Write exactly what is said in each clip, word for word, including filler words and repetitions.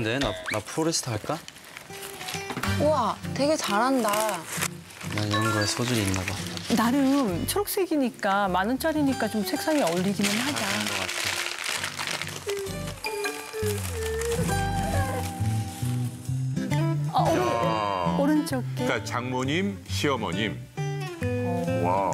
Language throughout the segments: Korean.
좋은데? 나, 나 플로리스트 할까? 우와, 되게 잘한다. 난 이런 거에 소질이 있나 봐. 나름 초록색이니까 만 원짜리니까 좀 색상이 어울리기는 하다. 그런 거 같아. 어, 오른, 야. 오른쪽 게. 그러니까 장모님, 시어머님. 와.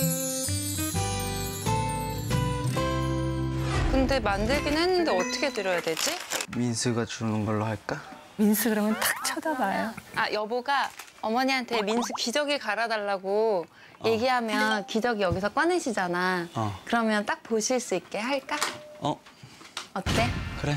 근데 만들긴 했는데 어떻게 드려야 되지? 민수가 주는 걸로 할까? 민수 그러면 탁 쳐다봐요. 아, 여보가 어머니한테 민수 기저귀 갈아달라고 어. 얘기하면 기저귀 여기서 꺼내시잖아. 어. 그러면 딱 보실 수 있게 할까? 어? 어때? 그래.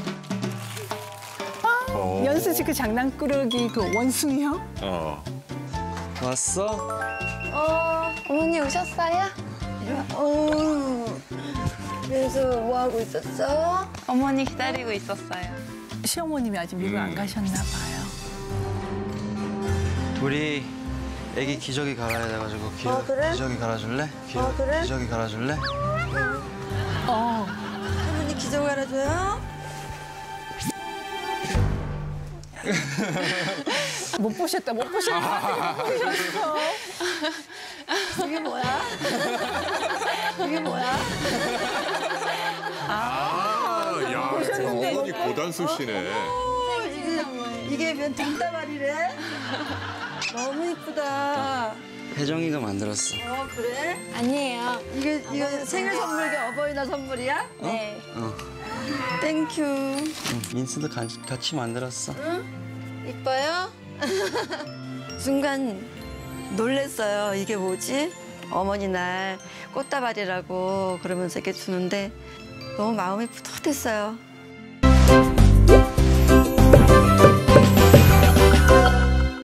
어. 연수 씨 그 장난꾸러기 그 원숭이요? 어. 왔어? 어, 어머니 오셨어요? 어, 그래서 뭐 하고 있었어? 어머니 기다리고 있었어요. 시어머님이 아직 미국 안 가셨나 봐요. 우리 애기 기저귀 갈아야 돼가지고 기, 어, 그래? 기저귀 갈아줄래? 기, 어, 그래? 기저귀 갈아줄래? 어, 할머니 기저귀 갈아줘요? 못 보셨다, 못 보셨다. 못 보셨어. 이게 뭐야? 이게 뭐야? 아, 야, 어머니 고단수 씨네. 어, 이게, 이게 면 등다발이래? 너무 이쁘다. 혜정이가 만들었어. 어, 그래? 아니에요. 이게, 이거 생일 선물이야? 어버이날 선물이야? 네. 어. 땡큐. 응, 민수도 같이, 같이 만들었어. 이뻐요? 순간 놀랬어요. 이게 뭐지? 어머니 날 꽃다발이라고 그러면서 이렇게 주는데 너무 마음이 뿌듯했어요.